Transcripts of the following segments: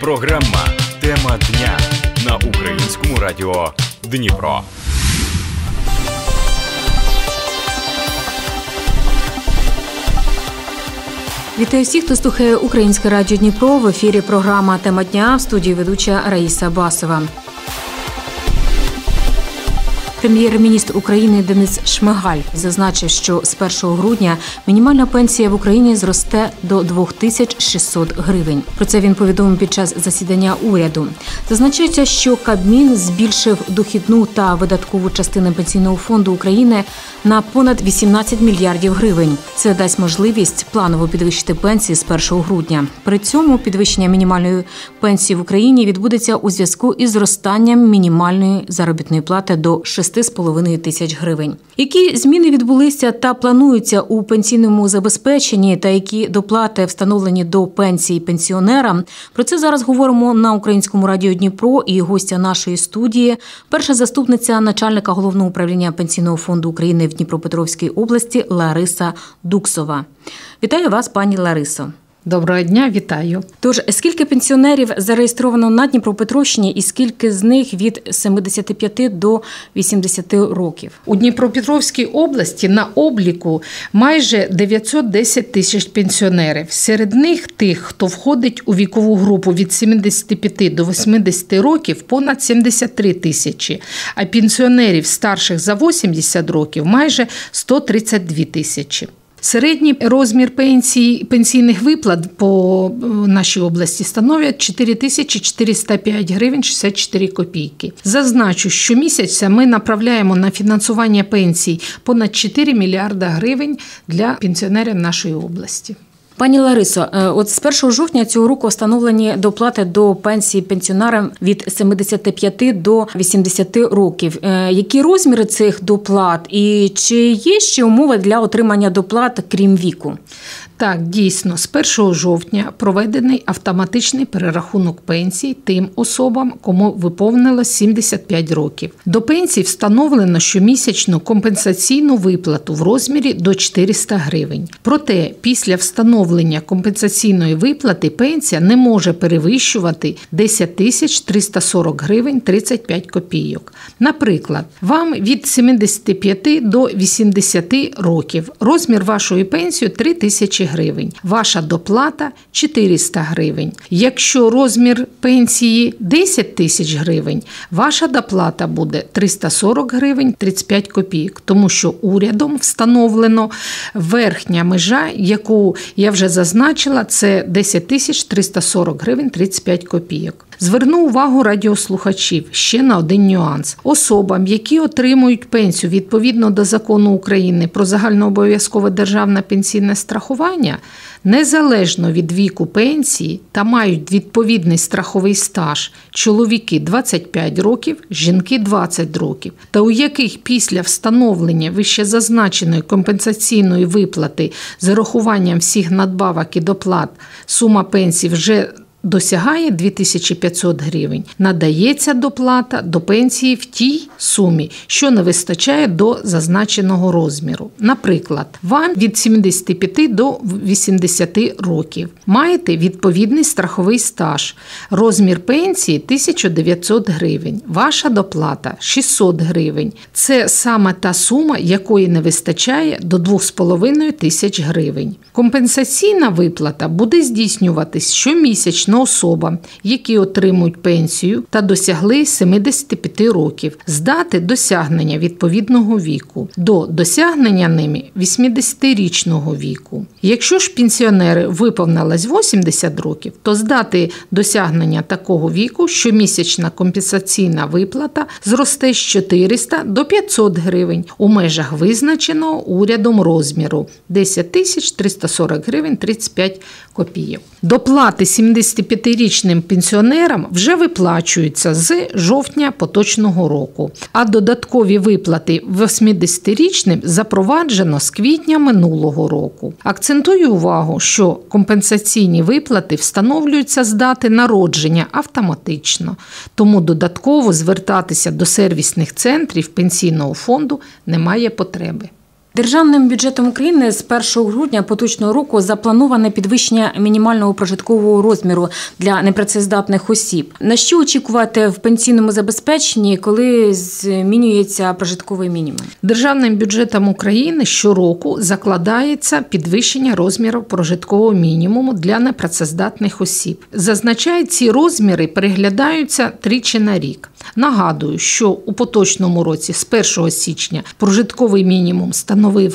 Програма «Тема дня» на Українському радіо Дніпро. Вітаю всіх, хто слухає Українське радіо Дніпро. В ефірі програма «Тема дня», в студії ведуча Раїса Басова. Прем'єр-міністр України Денис Шмигаль зазначив, що з 1 грудня мінімальна пенсія в Україні зросте до 2600 гривень. Про це він повідомив під час засідання уряду. Зазначається, що Кабмін збільшив дохідну та видаткову частини Пенсійного фонду України на понад 18 мільярдів гривень. Це дасть можливість планово підвищити пенсії з 1 грудня. При цьому підвищення мінімальної пенсії в Україні відбудеться у зв'язку із зростанням мінімальної заробітної плати до 6,5 тисяч гривень. Які зміни відбулися та плануються у пенсійному забезпеченні та які доплати встановлені до пенсії пенсіонерам? Про це зараз говоримо на Українському радіо Дніпро і гостя нашої студії – перша заступниця начальника Головного управління Пенсійного фонду України в Дніпропетровській області Лариса Дуксова. Вітаю вас, пані Ларисо. Доброго дня, вітаю. Тож, скільки пенсіонерів зареєстровано на Дніпропетровщині і скільки з них від 75 до 80 років? У Дніпропетровській області на обліку майже 910 тисяч пенсіонерів. Серед них тих, хто входить у вікову групу від 75 до 80 років, понад 73 тисячі, а пенсіонерів старших за 80 років майже 132 тисячі. Середній розмір пенсійних виплат по нашій області становить 4405 гривень 64 копійки. Зазначу, що щомісяця ми направляємо на фінансування пенсій понад 4 мільярда гривень для пенсіонерів нашої області. Пані Ларисо, от з 1 жовтня цього року встановлені доплати до пенсії пенсіонерам від 75 до 80 років. Які розміри цих доплат і чи є ще умови для отримання доплат, крім віку? Так, дійсно, з 1 жовтня проведений автоматичний перерахунок пенсій тим особам, кому виповнилось 75 років. До пенсій встановлено щомісячну компенсаційну виплату в розмірі до 400 гривень. Проте, після встановлення компенсаційної виплати пенсія не може перевищувати 10 340 гривень 35 копійок. Наприклад, вам від 75 до 80 років. Розмір вашої пенсії – 3 тисячі гривень. Ваша доплата – 400 гривень. Якщо розмір пенсії – 10 тисяч гривень, ваша доплата буде 340 гривень 35 копійок, тому що урядом встановлено верхня межа, яку я вже зазначила, це 10 340 гривень 35 копійок. Зверну увагу радіослухачів ще на один нюанс. Особам, які отримують пенсію відповідно до Закону України про загальнообов'язкове державне пенсійне страхування, незалежно від віку пенсії та мають відповідний страховий стаж чоловіки 25 років, жінки 20 років, та у яких після встановлення вищезазначеної компенсаційної виплати з урахуванням всіх надбавок і доплат сума пенсії вже досягає 2500 гривень, надається доплата до пенсії в тій сумі, що не вистачає до зазначеного розміру. Наприклад, вам від 75 до 80 років. Маєте відповідний страховий стаж. Розмір пенсії – 1900 гривень. Ваша доплата – 600 гривень. Це саме та сума, якої не вистачає до 2500 гривень. Компенсаційна виплата буде здійснюватись щомісячно особам, які отримують пенсію та досягли 75 років з дати досягнення відповідного віку до досягнення ними 80-річного віку. Якщо ж пенсіонери виповнилось 80 років, то з дати досягнення такого віку щомісячна компенсаційна виплата зросте з 400 до 500 гривень у межах визначеного урядом розміру – 10 340 гривень 35 копійок. Доплати 75-річним пенсіонерам вже виплачуються з жовтня поточного року, а додаткові виплати 80-річним запроваджено з квітня минулого року. Акцентую увагу, що компенсаційні виплати встановлюються з дати народження автоматично, тому додатково звертатися до сервісних центрів Пенсійного фонду немає потреби. Державним бюджетом України з 1 грудня поточного року заплановане підвищення мінімального прожиткового розміру для непрацездатних осіб. На що очікувати в пенсійному забезпеченні, коли змінюється прожитковий мінімум? Державним бюджетом України щороку закладається підвищення розміру прожиткового мінімуму для непрацездатних осіб. Зазвичай ці розміри переглядаються тричі на рік. Нагадую, що у поточному році з 1 січня прожитковий мінімум становив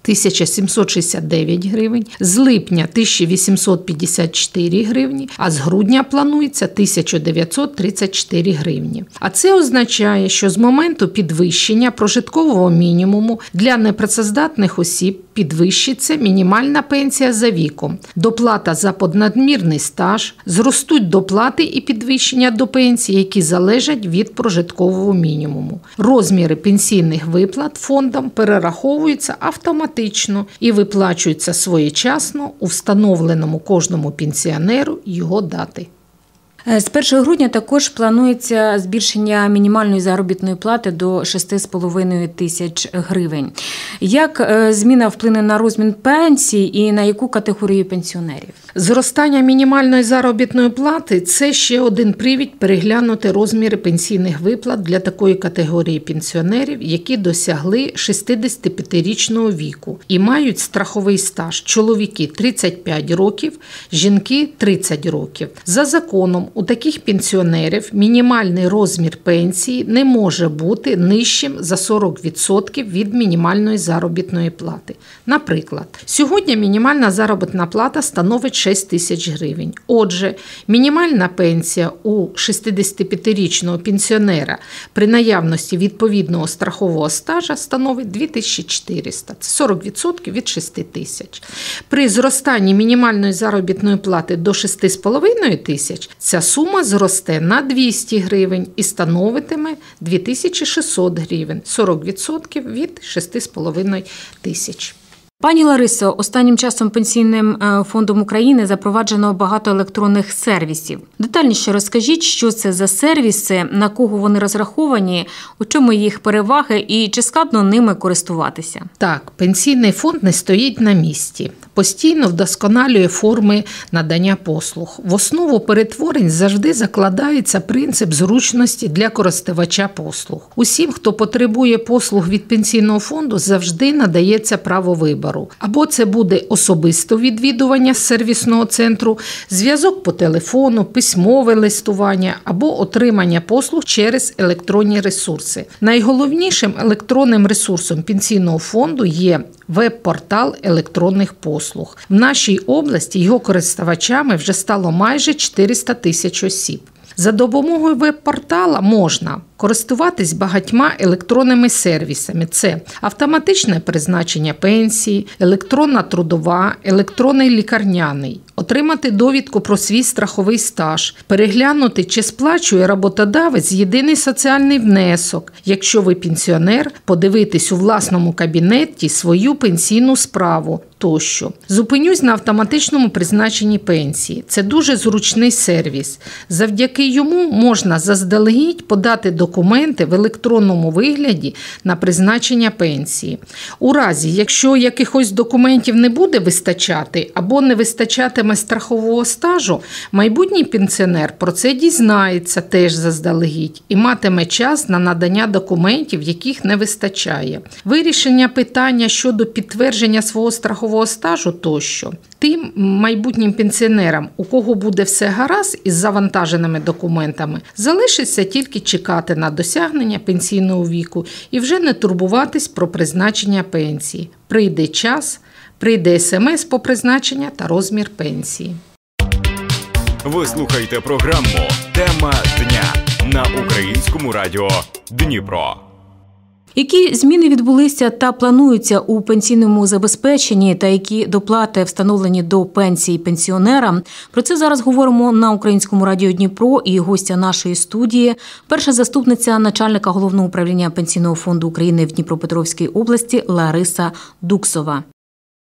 1769 гривень, з липня 1854 гривні, а з грудня планується 1934 гривні. А це означає, що з моменту підвищення прожиткового мінімуму для непрацездатних осіб підвищиться мінімальна пенсія за віком, доплата за понадмірний стаж, зростуть доплати і підвищення до пенсії, які залежать від прожиткового мінімуму. Розміри пенсійних виплат фондом перераховуються автоматично і виплачуються своєчасно у встановленому кожному пенсіонеру його дати. З 1 грудня також планується збільшення мінімальної заробітної плати до 6,5 тисяч гривень. Як зміна вплине на розмір пенсій і на яку категорію пенсіонерів? Зростання мінімальної заробітної плати – це ще один привід переглянути розміри пенсійних виплат для такої категорії пенсіонерів, які досягли 65-річного віку і мають страховий стаж. Чоловіки – 35 років, жінки – 30 років. За законом, у таких пенсіонерів мінімальний розмір пенсії не може бути нижчим за 40% від мінімальної заробітної плати. Наприклад, сьогодні мінімальна заробітна плата становить 6 тисяч гривень. Отже, мінімальна пенсія у 65-річного пенсіонера при наявності відповідного страхового стажа становить 2400. Це 40% від 6 тисяч. При зростанні мінімальної заробітної плати до 6,5 тисяч ця сума зросте на 200 гривень і становитиме 2600 гривень, 40% від 6,5 тисяч. Пані Ларисо, останнім часом Пенсійним фондом України запроваджено багато електронних сервісів. Детальніше розкажіть, що це за сервіси, на кого вони розраховані, у чому їх переваги і чи складно ними користуватися? Так, Пенсійний фонд не стоїть на місці. Постійно вдосконалює форми надання послуг. В основу перетворень завжди закладається принцип зручності для користувача послуг. Усім, хто потребує послуг від Пенсійного фонду, завжди надається право вибору. Або це буде особисте відвідування сервісного центру, зв'язок по телефону, письмове листування або отримання послуг через електронні ресурси. Найголовнішим електронним ресурсом Пенсійного фонду є веб-портал електронних послуг. В нашій області його користувачами вже стало майже 400 тисяч осіб. За допомогою веб-портала можна користуватись багатьма електронними сервісами. Це автоматичне призначення пенсії, електронна трудова, електронний лікарняний, отримати довідку про свій страховий стаж, переглянути, чи сплачує роботодавець єдиний соціальний внесок, якщо ви пенсіонер, подивитись у власному кабінеті свою пенсійну справу тощо. Зупинюсь на автоматичному призначенні пенсії. Це дуже зручний сервіс. Завдяки йому можна заздалегідь подати документи в електронному вигляді на призначення пенсії. У разі, якщо якихось документів не буде вистачати або не вистачатиме страхового стажу, майбутній пенсіонер про це дізнається теж заздалегідь і матиме час на надання документів, яких не вистачає. Вирішення питання щодо підтвердження свого страхового стажу тощо. Тим майбутнім пенсіонерам, у кого буде все гаразд із завантаженими документами, залишиться тільки чекати на досягнення пенсійного віку і вже не турбуватись про призначення пенсії. Прийде час, прийде смс по призначення та розмір пенсії. Ви слухаєте програму «Тема дня» на Українському радіо Дніпро. Які зміни відбулися та плануються у пенсійному забезпеченні та які доплати встановлені до пенсії пенсіонерам? Про це зараз говоримо на Українському радіо Дніпро і гостя нашої студії – перша заступниця начальника Головного управління Пенсійного фонду України в Дніпропетровській області Лариса Дуксова.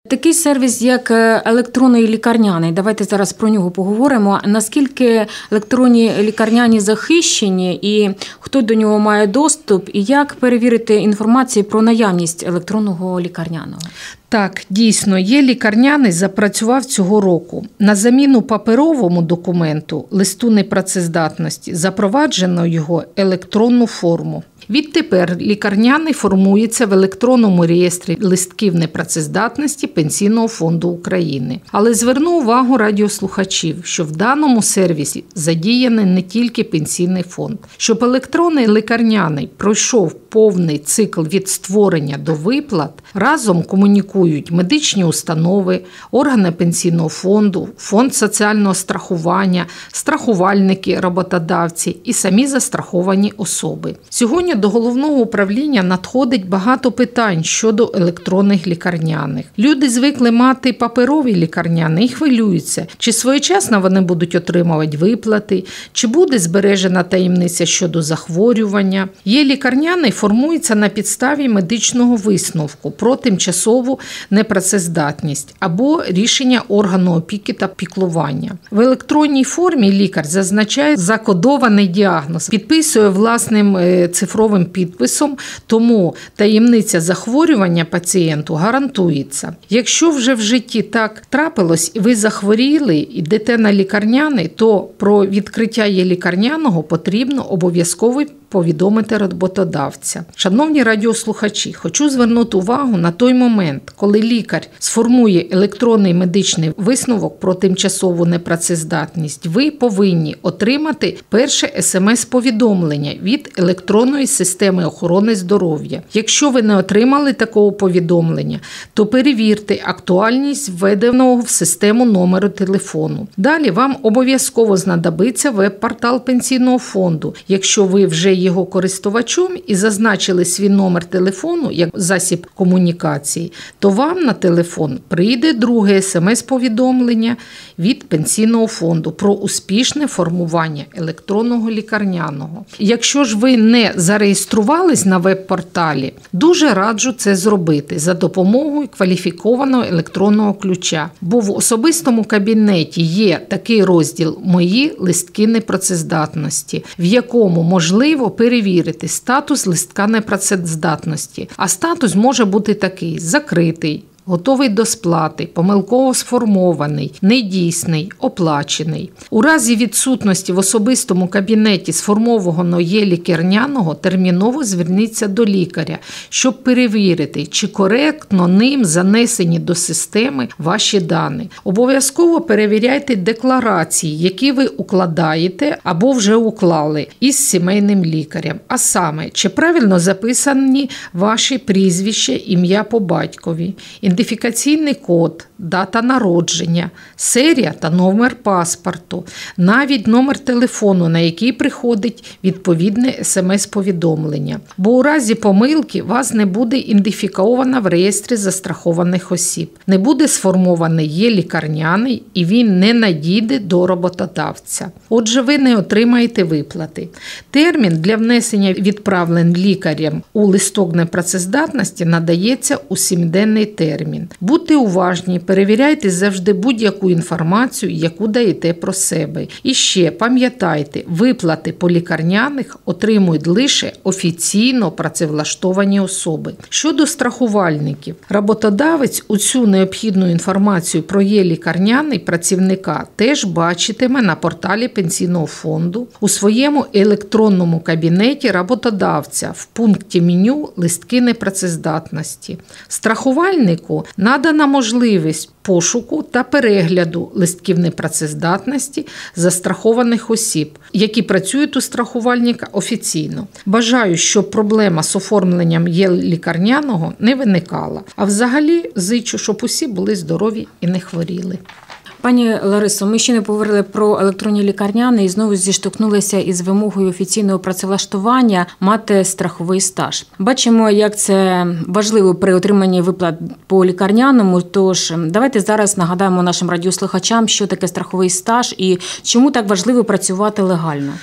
Такий сервіс, як електронний лікарняний, давайте зараз про нього поговоримо. Наскільки електронні лікарняні захищені і хто до нього має доступ, і як перевірити інформацію про наявність електронного лікарняного? Так, дійсно, є-лікарняний запрацював цього року. На заміну паперовому документу листу непрацездатності запроваджено його електронну форму. Відтепер лікарняний формується в електронному реєстрі листків непрацездатності Пенсійного фонду України. Але зверну увагу радіослухачів, що в даному сервісі задіяний не тільки Пенсійний фонд. Щоб електронний лікарняний пройшов повний цикл від створення до виплат, разом комунікують медичні установи, органи Пенсійного фонду, Фонд соціального страхування, страхувальники, роботодавці і самі застраховані особи. Сьогодні до головного управління надходить багато питань щодо електронних лікарняних. Люди звикли мати паперові лікарняні і хвилюються, чи своєчасно вони будуть отримувати виплати, чи буде збережена таємниця щодо захворювання. Є-лікарняний формується на підставі медичного висновку про тимчасову непрацездатність або рішення органу опіки та піклування. В електронній формі лікар зазначає закодований діагноз, підписує власним цифровим підписом, тому таємниця захворювання пацієнту гарантується. Якщо вже в житті так трапилось і ви захворіли, йдете на лікарняний, то про відкриття є-лікарняного потрібно обов'язково повідомити роботодавця. Шановні радіослухачі, хочу звернути увагу на той момент, коли лікар сформує електронний медичний висновок про тимчасову непрацездатність, ви повинні отримати перше СМС-повідомлення від електронної системи охорони здоров'я. Якщо ви не отримали такого повідомлення, то перевірте актуальність введеного в систему номеру телефону. Далі вам обов'язково знадобиться веб-портал Пенсійного фонду. Якщо ви вже його користувачом і зазначили свій номер телефону як засіб комунікації, то вам на телефон прийде друге СМС-повідомлення від Пенсійного фонду про успішне формування електронного лікарняного. Якщо ж ви не зареєструвались на веб-порталі, дуже раджу це зробити за допомогою кваліфікованого електронного ключа, бо в особистому кабінеті є такий розділ «Мої листки непрацездатності», в якому можливо перевірити статус листка непрацездатності. А статус може бути такий: закритий, готовий до сплати, помилково сформований, недійсний, оплачений. У разі відсутності в особистому кабінеті сформованого є-лікарняного терміново зверніться до лікаря, щоб перевірити, чи коректно ним занесені до системи ваші дані. Обов'язково перевіряйте декларації, які ви укладаєте або вже уклали із сімейним лікарем. А саме, чи правильно записані ваші прізвище, ім'я по батькові, ідентифікаційний код, дата народження, серія та номер паспорту, навіть номер телефону, на який приходить відповідне СМС-повідомлення. Бо у разі помилки вас не буде ідентифіковано в реєстрі застрахованих осіб, не буде сформований є-лікарняний і він не надійде до роботодавця. Отже, ви не отримаєте виплати. Термін для внесення відправлень лікарям у листок непрацездатності надається у 7-денний термін. Будьте уважні, перевіряйте завжди будь-яку інформацію, яку даєте про себе. І ще пам'ятайте, виплати по лікарняних отримують лише офіційно працевлаштовані особи. Щодо страхувальників, роботодавець усю необхідну інформацію про є-лікарняний працівника теж бачитиме на порталі Пенсійного фонду у своєму електронному кабінеті роботодавця в пункті меню «Листки непрацездатності». Страхувальнику надана можливість пошуку та перегляду листків непрацездатності застрахованих осіб, які працюють у страхувальника офіційно. Бажаю, щоб проблема з оформленням є-лікарняного не виникала. А взагалі зичу, щоб усі були здорові і не хворіли. Пані Ларисо, ми ще не поговорили про електронні лікарняні і знову зіштовхнулися із вимогою офіційного працевлаштування мати страховий стаж. Бачимо, як це важливо при отриманні виплат по лікарняному, тож давайте зараз нагадаємо нашим радіослухачам, що таке страховий стаж і чому так важливо працювати легально.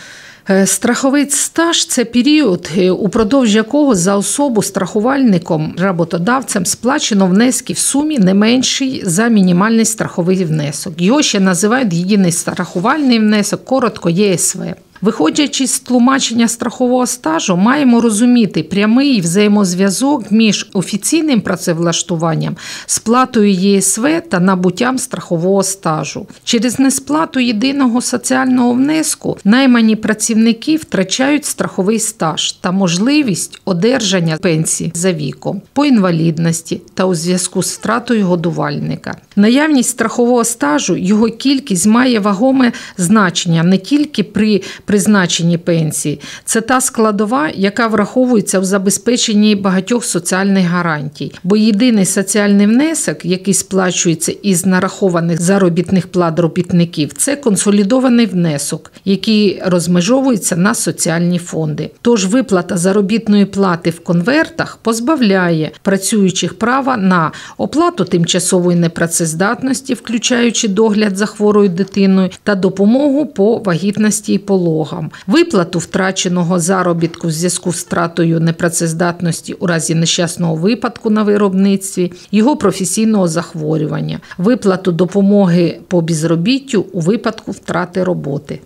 Страховий стаж – це період, упродовж якого за особу страхувальником, роботодавцем сплачено внески в сумі не менший за мінімальний страховий внесок. Його ще називають єдиний страхувальний внесок, коротко ЄСВ. Виходячи з тлумачення страхового стажу, маємо розуміти прямий взаємозв'язок між офіційним працевлаштуванням, сплатою ЄСВ та набуттям страхового стажу. Через несплату єдиного соціального внеску наймані працівники втрачають страховий стаж та можливість одержання пенсії за віком, по інвалідності та у зв'язку з втратою годувальника. Наявність страхового стажу, його кількість має вагоме значення не тільки при призначенні пенсії. Це та складова, яка враховується в забезпеченні багатьох соціальних гарантій. Бо єдиний соціальний внесок, який сплачується із нарахованих заробітних плат робітників, це консолідований внесок, який розмежовується на соціальні фонди. Тож виплата заробітної плати в конвертах позбавляє працюючих права на оплату тимчасової непрацездатності, включаючи догляд за хворою дитиною та допомогу по вагітності і пологам. Виплату втраченого заробітку в зв'язку з втратою непрацездатності у разі нещасного випадку на виробництві, його професійного захворювання, виплату допомоги по безробіттю у випадку втрати роботи.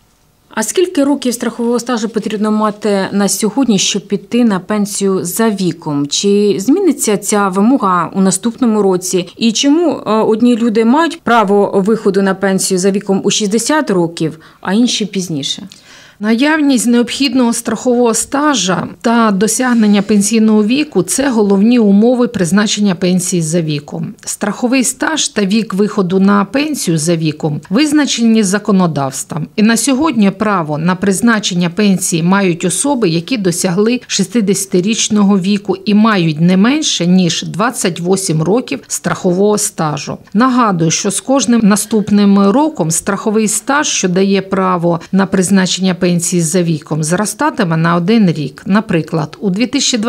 А скільки років страхового стажу потрібно мати на сьогодні, щоб піти на пенсію за віком? Чи зміниться ця вимога у наступному році? І чому одні люди мають право виходу на пенсію за віком у 60 років, а інші пізніше? Наявність необхідного страхового стажа та досягнення пенсійного віку – це головні умови призначення пенсії за віком. Страховий стаж та вік виходу на пенсію за віком визначені законодавством. І на сьогодні право на призначення пенсії мають особи, які досягли 60-річного віку і мають не менше, ніж 28 років страхового стажу. Нагадую, що з кожним наступним роком страховий стаж, що дає право на призначення пенсії за віком, зростатиме на 1 рік. Наприклад, у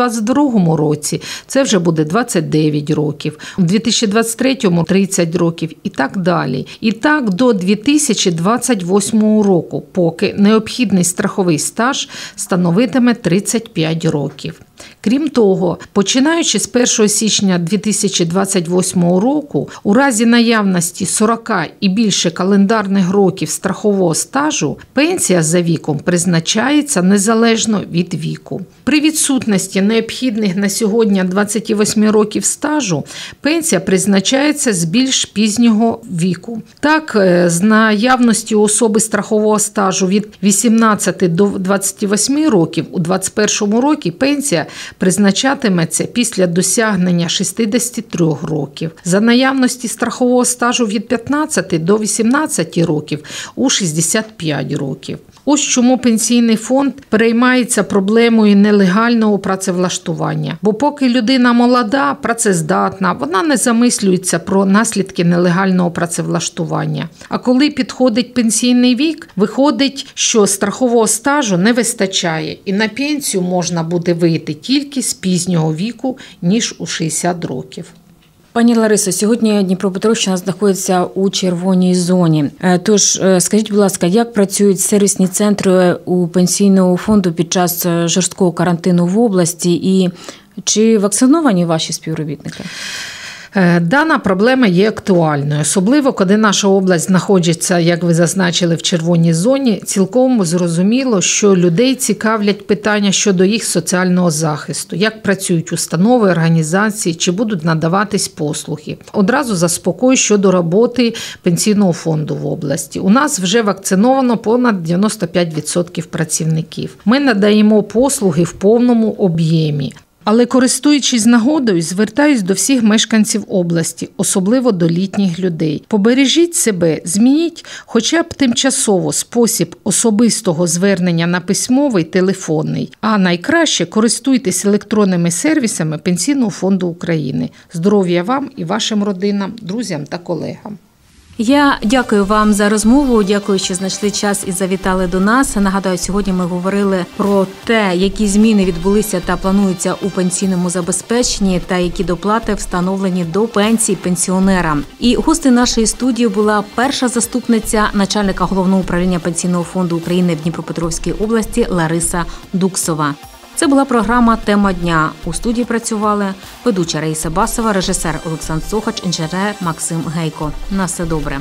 2022 році це вже буде 29 років, у 2023 – 30 років і так далі. І так до 2028 року, поки необхідний страховий стаж становитиме 35 років. Крім того, починаючи з 1 січня 2028 року, у разі наявності 40 і більше календарних років страхового стажу, пенсія за віком призначається незалежно від віку. При відсутності необхідних на сьогодні 28 років стажу, пенсія призначається з більш пізнього віку. Так, з наявності особи страхового стажу від 18 до 28 років у 2021 році пенсія призначатиметься після досягнення 63 років. За наявності страхового стажу від 15 до 18 років у 65 років. Ось чому пенсійний фонд переймається проблемою нелегального працевлаштування. Бо поки людина молода, працездатна, вона не замислюється про наслідки нелегального працевлаштування. А коли підходить пенсійний вік, виходить, що страхового стажу не вистачає і на пенсію можна буде вийти тільки з пізнього віку, ніж у 60 років. Пані Ларисо, сьогодні Дніпропетровщина знаходиться у червоній зоні. Тож, скажіть, будь ласка, як працюють сервісні центри у пенсійного фонду під час жорсткого карантину в області і чи вакциновані ваші співробітники? Дана проблема є актуальною, особливо, коли наша область знаходиться, як ви зазначили, в червоній зоні. Цілком зрозуміло, що людей цікавлять питання щодо їх соціального захисту, як працюють установи, організації, чи будуть надаватись послуги. Одразу заспокою щодо роботи пенсійного фонду в області. У нас вже вакциновано понад 95% працівників. Ми надаємо послуги в повному об'ємі. Але, користуючись нагодою, звертаюсь до всіх мешканців області, особливо до літніх людей. Побережіть себе, змініть хоча б тимчасово спосіб особистого звернення на письмовий, телефонний. А найкраще користуйтесь електронними сервісами Пенсійного фонду України. Здоров'я вам і вашим родинам, друзям та колегам. Я дякую вам за розмову, дякую, що знайшли час і завітали до нас. Нагадаю, сьогодні ми говорили про те, які зміни відбулися та плануються у пенсійному забезпеченні та які доплати встановлені до пенсій пенсіонерам. І гостею нашої студії була перша заступниця начальника Головного управління Пенсійного фонду України в Дніпропетровській області Лариса Дуксова. Це була програма «Тема дня». У студії працювали ведуча Раїса Басова, режисер Олександр Сохач, інженер Максим Гейко. На все добре.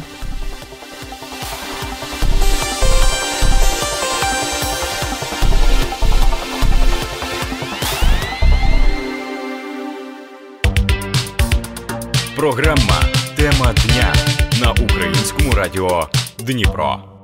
Програма «Тема дня» на Українському радіо Дніпро.